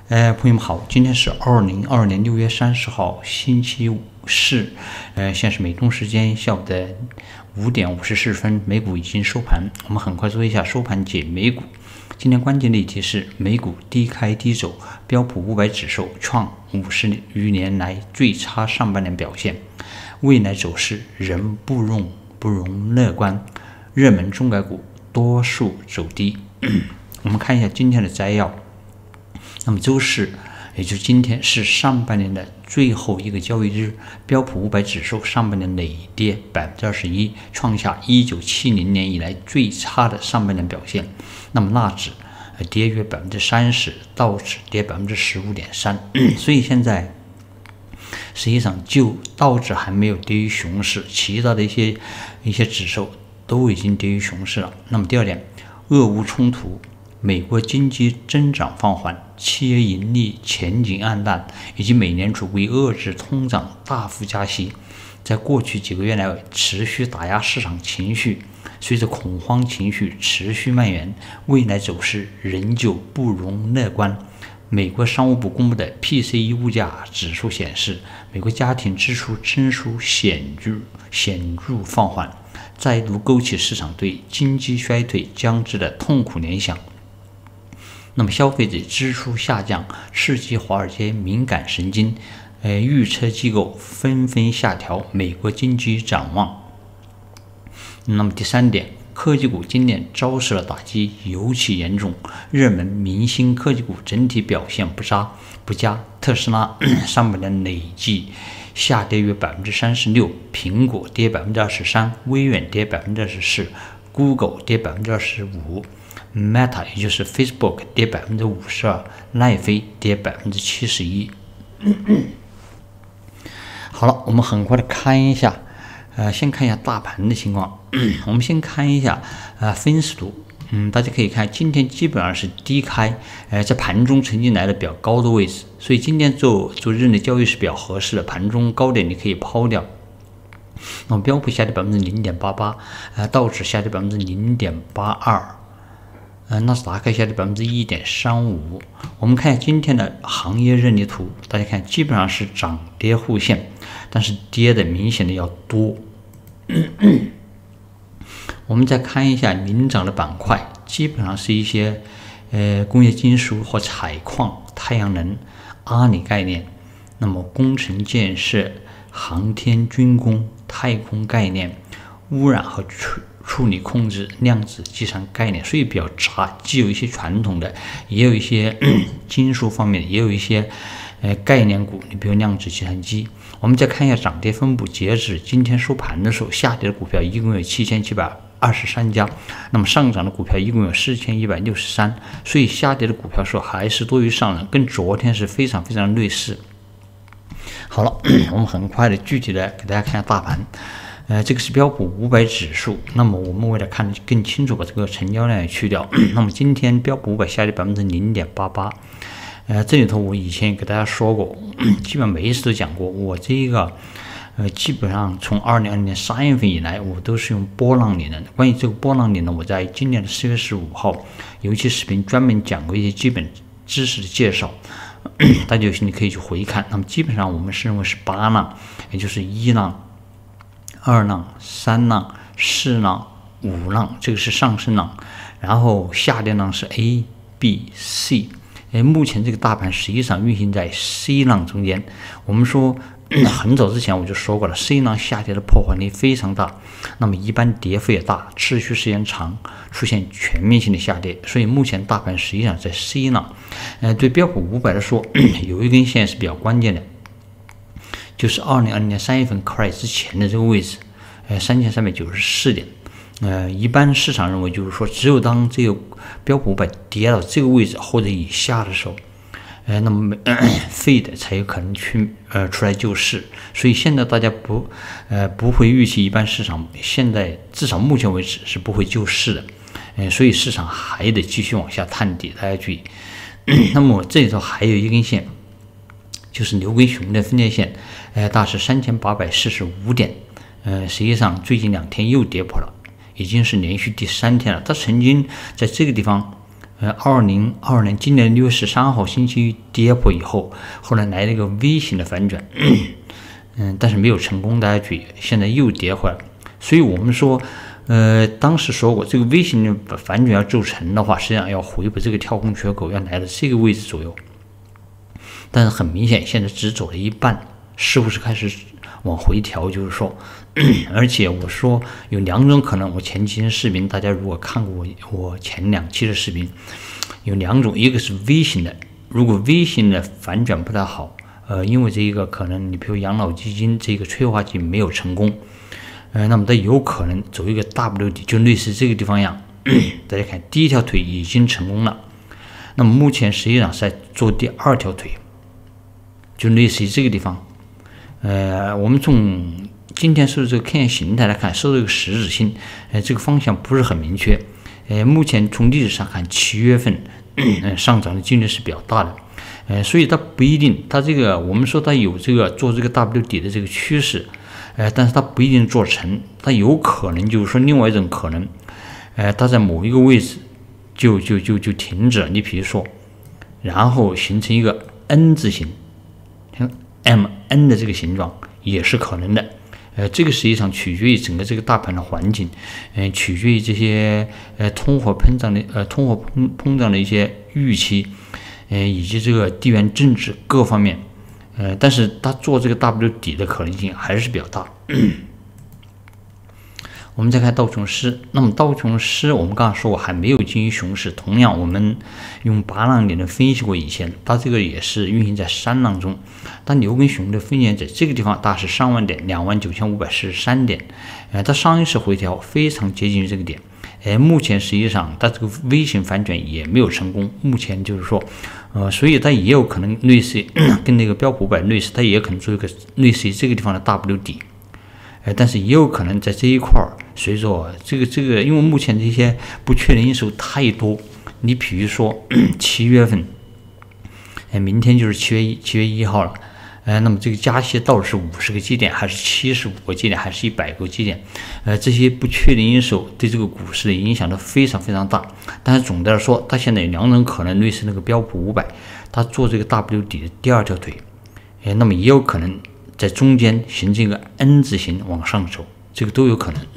朋友们好，今天是2022年6月30号，星期四，现在是美东时间下午的5点54分，美股已经收盘。我们很快做一下收盘解美股。今天关键的议题是美股低开低走，标普500指数创50余年来最差上半年表现，未来走势仍不容乐观，热门中概股多数走低。我们看一下今天的摘要。那么周四，也就是今天是上半年的最后一个交易日，标普500指数上半年累跌21%，创下1970年以来最差的上半年表现。那么纳指跌约30%，道指跌15.3%。所以现在实际上就道指还没有跌于熊市，其他的一些指数都已经跌于熊市了。那么第二点，俄乌冲突。美国经济增长放缓，企业盈利前景暗淡，以及美联储为遏制通胀大幅加息，在过去几个月来持续打压市场情绪，随着恐慌情绪持续蔓延，未来走势仍旧不容乐观。美国商务部公布的 PCE 物价指数显示，美国家庭支出增速显著放缓，再度勾起市场对经济衰退将至的痛苦联想。那么消费者支出下降，刺激华尔街敏感神经，预测机构纷纷下调美国经济展望。那么第三点，科技股今年遭受了打击尤其严重，热门明星科技股整体表现不佳，特斯拉上半年累计下跌约36%，苹果跌23%，微软跌24%， Google 跌25%。Meta 也就是 Facebook 跌52%，奈飞跌71%。好了，我们很快的看一下，先看一下大盘的情况。我们先看一下分时图。大家可以看，今天基本上是低开，在盘中曾经来的比较高的位置，所以今天做日内交易是比较合适的，盘中高点你可以抛掉。那么标普下跌0.88%，道指下跌0.82%。纳斯达克下跌1.35%。我们看一下今天的行业热力图，大家看基本上是涨跌互现，但是跌的明显的要多。我们再看一下领涨的板块，基本上是一些工业金属或采矿、太阳能、阿里概念，那么工程建设、航天军工、太空概念、污染和处理控制、量子计算概念，所以比较杂，既有一些传统的，也有一些金属方面的，也有一些概念股，你比如量子计算机。我们再看一下涨跌分布，截止今天收盘的时候，下跌的股票一共有7723家，那么上涨的股票一共有4163，所以下跌的股票数还是多于上涨，跟昨天是非常类似。好了，我们很快的具体的给大家看一下大盘。这个是标普500指数，那么我们为了看得更清楚，把这个成交量也去掉。那么今天标普500下跌0.88%，这里头我以前也给大家说过，基本每一次都讲过，我这个基本上从2020年3月份以来，我都是用波浪理论的。关于这个波浪理论，我在今年的4月15号有一期视频专门讲过一些基本知识的介绍，大家有兴趣可以去回看。那么基本上我们是认为是8浪，也就是1浪。2浪、3浪、4浪、5浪，这个是上升浪，然后下跌浪是 A、B、C。目前这个大盘实际上运行在 C 浪中间。我们说很早之前我就说过了 ，C 浪下跌的破坏力非常大，那么一般跌幅也大，持续时间长，出现全面性的下跌。所以目前大盘实际上在 C 浪。对标普500来说，有一根线是比较关键的。就是2020年3月份 crash 之前的这个位置，3394点。一般市场认为就是说，只有当这个标普500跌到这个位置或者以下的时候，那么Fed 才有可能去出来救市。所以现在大家不会预期，一般市场现在至少目前为止是不会救市的。所以市场还得继续往下探底，大家注意。那么这里头还有一根线。就是牛根熊的分界线，大致3845点，实际上最近2天又跌破了，已经是连续第3天了。它曾经在这个地方 2022年今年6月13号星期一跌破以后，后来来了一个 V 型的反转，但是没有成功，大家注意，现在又跌回来。所以我们说，当时说过，这个 V 型的反转要构成的话，实际上要回补这个跳空缺口，要来到这个位置左右。但是很明显，现在只走了一半，是不是开始往回调？就是说，而且我说有2种可能。我前几天视频，大家如果看过我前2期的视频，有2种，一个是 V 型的，如果 V 型的反转不太好，因为这一个可能你比如养老基金这个催化剂没有成功，那么它有可能走一个 W 底，就类似这个地方一样。大家看，第一条腿已经成功了，那么目前实际上是在做第2条腿，就类似于这个地方。我们从今天受这个 K 线形态来看，受这个十字星，这个方向不是很明确。目前从历史上看，7月份上涨的几率是比较大的。所以它不一定，它这个我们说它有这个做这个 W 底的这个趋势，但是它不一定做成，它有可能就是说另外一种可能，它在某一个位置就停止了。你比如说，然后形成一个 N 字形，像 MN 的这个形状也是可能的。这个实际上取决于整个这个大盘的环境，取决于这些通货膨胀的一些预期，以及这个地缘政治各方面，但是它做这个 W 底的可能性还是比较大。我们再看道琼斯，那么道琼斯我们刚刚说过还没有进行熊市，同样我们用8浪点的分析过以前，它这个也是运行在3浪中，它牛跟熊的分界在这个地方大是3万点，29,543点，它上一次回调非常接近于这个点，目前实际上它这个 V 型反转也没有成功，目前就是说，所以它也有可能类似跟那个标普500类似，它也可能做一个类似于这个地方的 W 底。但是也有可能在这一块儿，随着这个，因为目前这些不确定因素太多。你比如说7月份，明天就是7月1号了，那么这个加息到底是50个基点，还是75个基点，还是100个基点？这些不确定因素对这个股市的影响都非常非常大。但是总的来说，它现在有2种可能，类似那个标普500，它做这个 W 底的第2条腿，那么也有可能在中间形成一个 N 字形往上走，这个都有可能。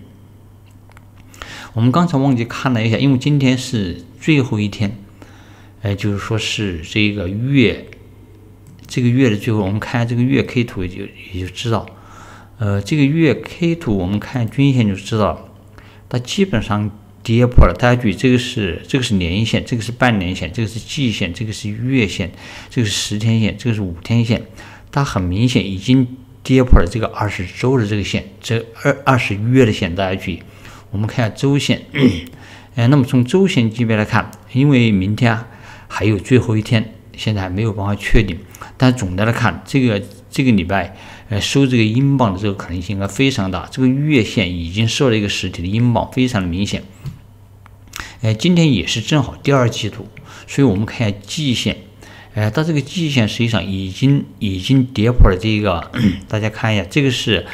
我们刚才忘记看了一下，因为今天是最后一天，就是说是这个月的最后，我们看这个月 K 图也就知道，这个月 K 图我们看均线就知道，它基本上跌破了。大家注意，这个是年线，这个是半年线，这个是季线，这个是月线，这个是10天线，这个是5天线。它很明显已经跌破了这个20周的这个线，这20月的线，大家注意。我们看一下周线，那么从周线级别来看，因为明天还有最后一天，现在还没有办法确定。但总的来看，这个礼拜，收这个英镑的这个可能性应该非常大。这个月线已经收了一个实体的英镑，非常的明显。今天也是正好第2季度，所以我们看一下季线。它这个季线实际上已经跌破了这个，大家看一下，这个是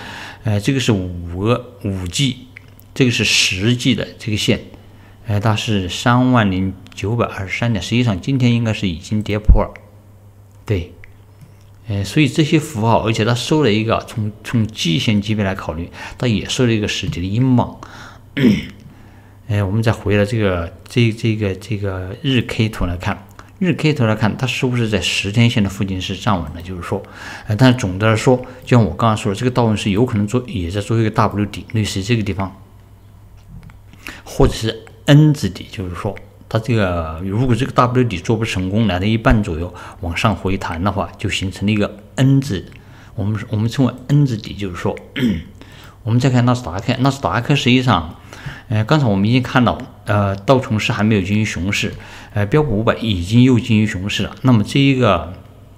5季，这个是10季的这个线，它是30,923点，实际上今天应该是已经跌破了，对，所以这些符号，而且它收了一个从季线级别来考虑，它也收了一个实体的英镑。我们再回来这个日 K 图来看。日 K 图来看，它是不是在10天线的附近是站稳了？就是说，但是总的来说，就像我刚刚说的，这个道琼斯有可能也在做一个 W 底，类似于这个地方，或者是 N 字底，就是说，它这个如果这个 W 底做不成功，来到一半左右往上回弹的话，就形成了一个 N 字，我们称为 N 字底，就是说，我们再看纳斯达克，纳斯达克实际上。刚才我们已经看到，道琼斯还没有进行熊市，标普500已经又进行熊市了。那么这一个，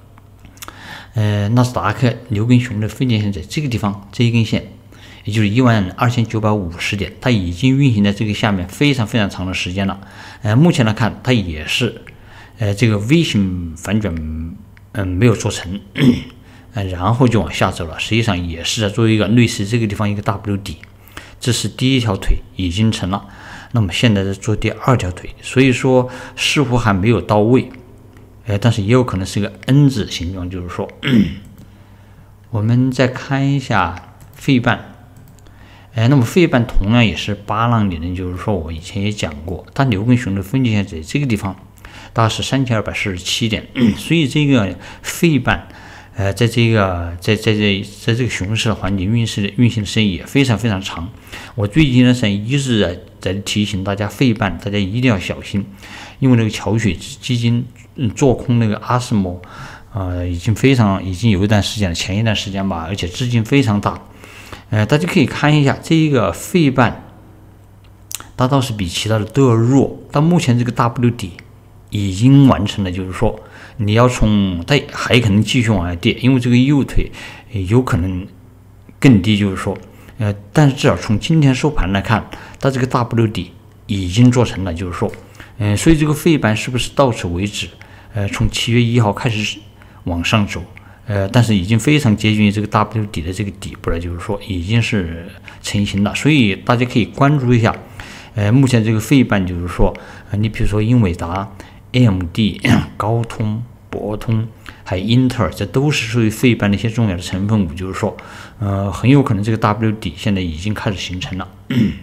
纳斯达克牛跟熊的分界线在这个地方，这一根线，也就是12,950点，它已经运行在这个下面非常非常长的时间了。目前来看，它也是，这个 V 型反转，没有做成，然后就往下走了。实际上也是在做一个类似这个地方一个 W 底。这是第1条腿已经成了， 那么现在在做第二条腿，所以说似乎还没有到位，但是也有可能是一个 N 字形状，就是说，我们再看一下费半，那么费半同样也是8浪理论，就是说我以前也讲过，它牛跟熊的分界线在这个地方，大概是3247点，所以这个费半。在这个熊市的环境运行的时间也非常非常长。我最近呢一直在提醒大家费半，大家一定要小心，因为那个桥水基金做空那个阿斯摩，已经有一段时间了，前一段时间吧，而且资金非常大。大家可以看一下这个费半，它倒是比其他的都要弱。到目前这个 W 底已经完成了，就是说。你要它还可能继续往下跌，因为这个右腿有可能更低，就是说，但是至少从今天收盘来看，它这个 W 底已经做成了，就是说，所以这个费半是不是到此为止？从7月1号开始往上走，但是已经非常接近于这个 W 底的这个底部了，就是说已经是成型了，所以大家可以关注一下，目前这个费半就是说，你比如说英伟达、AMD、高通、博通还有英特尔，这都是属于费半的一些重要的成分股，就是说，很有可能这个 W 底现在已经开始形成了。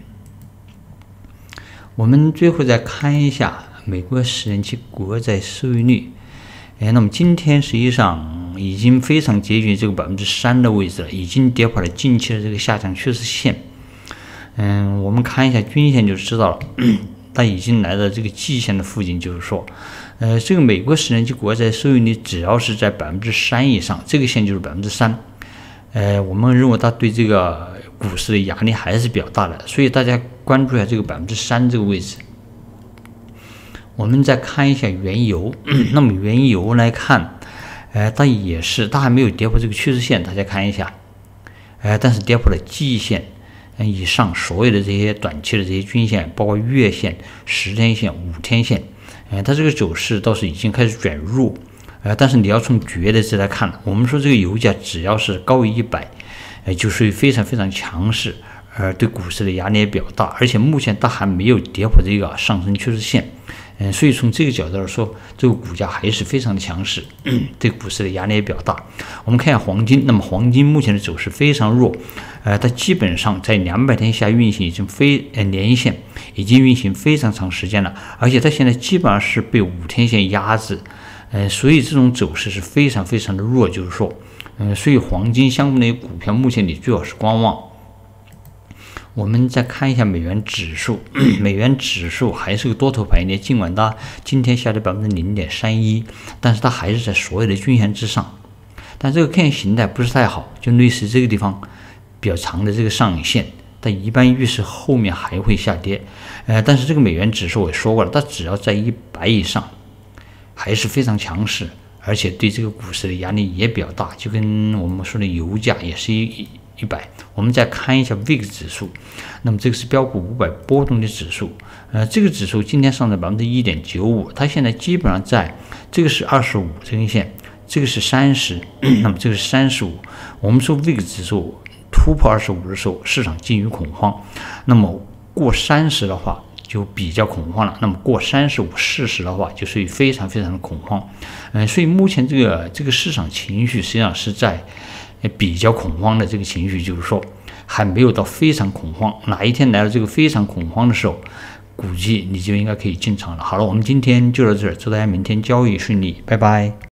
我们最后再看一下美国10年期国债收益率，那么今天实际上已经非常接近这个3%的位置了，已经跌破了近期的这个下降趋势线。我们看一下均线就知道了。它已经来到这个季线的附近，就是说，这个美国10年期国债收益率只要是在3%以上，这个线就是3%。我们认为它对这个股市的压力还是比较大的，所以大家关注一下这个3%这个位置。我们再看一下原油，那么原油来看，它还没有跌破这个趋势线，大家看一下，但是跌破了季线。以上所有的这些短期的这些均线，包括月线、10天线、5天线，它这个走势倒是已经开始转弱，但是你要从绝对值来看，我们说这个油价只要是高于100，就属于非常非常强势，对股市的压力也比较大，而且目前它还没有跌破这个上升趋势线，所以从这个角度来说，这个股价还是非常的强势，对股市的压力也比较大。我们看一下黄金，那么黄金目前的走势非常弱，它基本上在200天下运行已经年线已经运行非常长时间了，而且它现在基本上是被5天线压制，所以这种走势是非常非常的弱，就是说，所以黄金相关的股票目前你最好是观望。我们再看一下美元指数，美元指数还是个多头排列，尽管它今天下跌0.31%，但是它还是在所有的均线之上。但这个 K 线形态不是太好，就类似这个地方比较长的这个上影线，但一般预示后面还会下跌。但是这个美元指数我也说过了，它只要在100以上，还是非常强势，而且对这个股市的压力也比较大，就跟我们说的油价也是100。我们再看一下 VIX 指数，那么这个是标普500波动的指数，这个指数今天上涨1.95%，它现在基本上在这个是25这根线，这个是30，那么这个是35。我们说 VIX 指数突破25的时候，市场进入恐慌，那么过30的话就比较恐慌了，那么过35、40的话就属于非常非常的恐慌。所以目前这个市场情绪实际上是在比较恐慌的这个情绪，就是说还没有到非常恐慌，哪一天来了这个非常恐慌的时候，估计你就应该可以进场了。好了，我们今天就到这儿，祝大家明天交易顺利，拜拜。